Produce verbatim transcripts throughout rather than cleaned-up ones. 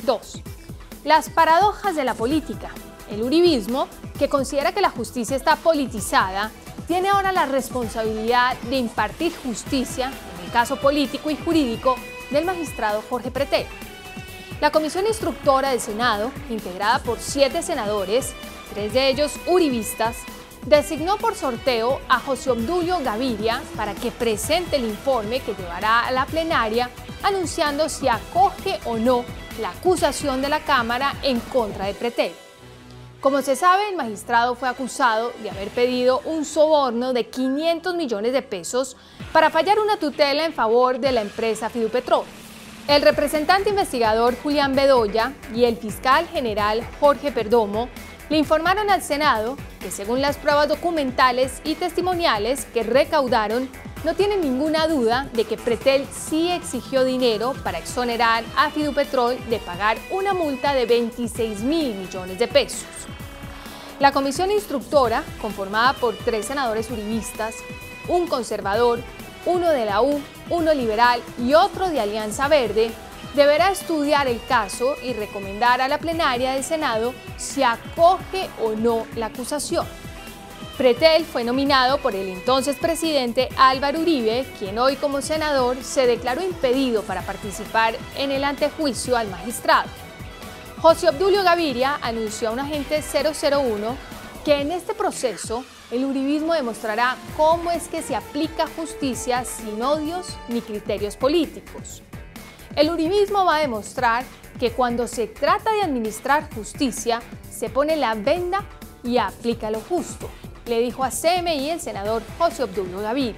dos. Las paradojas de la política. El uribismo, que considera que la justicia está politizada, tiene ahora la responsabilidad de impartir justicia en el caso político y jurídico del magistrado Jorge Pretel. La comisión instructora del Senado, integrada por siete senadores, tres de ellos uribistas, designó por sorteo a José Obdulio Gaviria para que presente el informe que llevará a la plenaria anunciando si acoge o no la acusación de la Cámara en contra de Pretel. Como se sabe, el magistrado fue acusado de haber pedido un soborno de quinientos millones de pesos para fallar una tutela en favor de la empresa Fidupetrol. El representante investigador Julián Bedoya y el fiscal general Jorge Perdomo le informaron al Senado que, según las pruebas documentales y testimoniales que recaudaron, no tienen ninguna duda de que Pretel sí exigió dinero para exonerar a Fidupetrol de pagar una multa de veintiséis mil millones de pesos. La comisión instructora, conformada por tres senadores uribistas, un conservador, uno de la U, uno liberal y otro de Alianza Verde, deberá estudiar el caso y recomendar a la plenaria del Senado si acoge o no la acusación. Pretel fue nominado por el entonces presidente Álvaro Uribe, quien hoy como senador se declaró impedido para participar en el antejuicio al magistrado. José Obdulio Gaviria anunció a un agente cero cero uno que en este proceso el uribismo demostrará cómo es que se aplica justicia sin odios ni criterios políticos. El uribismo va a demostrar que cuando se trata de administrar justicia, se pone la venda y aplica lo justo, le dijo a C M I el senador José Obdulio Gaviria.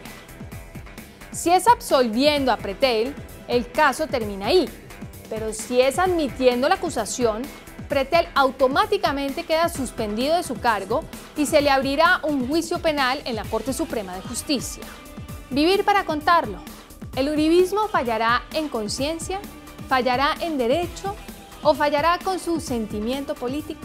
Si es absolviendo a Pretel, el caso termina ahí, pero si es admitiendo la acusación, Pretel automáticamente queda suspendido de su cargo y se le abrirá un juicio penal en la Corte Suprema de Justicia. Vivir para contarlo. ¿El uribismo fallará en conciencia? ¿Fallará en derecho? ¿O fallará con su sentimiento político?